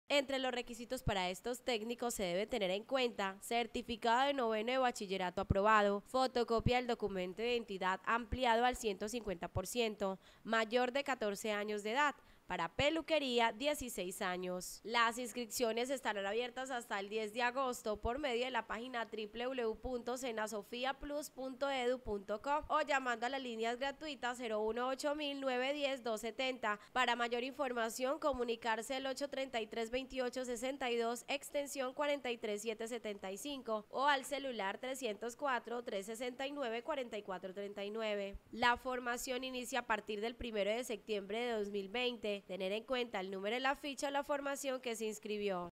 Entre los requisitos para estos técnicos se debe tener en cuenta certificado de noveno de bachillerato aprobado, fotocopia del documento de identidad ampliado al 150%, mayor de 14 años de edad. Para peluquería, 16 años. Las inscripciones estarán abiertas hasta el 10 de agosto por medio de la página www.senasofiaplus.edu.co o llamando a las líneas gratuitas 018-910-270. Para mayor información, comunicarse al 833-2862, extensión 43775 o al celular 304-369-4439. La formación inicia a partir del 1 de septiembre de 2020. Tener en cuenta el número de la ficha o la formación que se inscribió.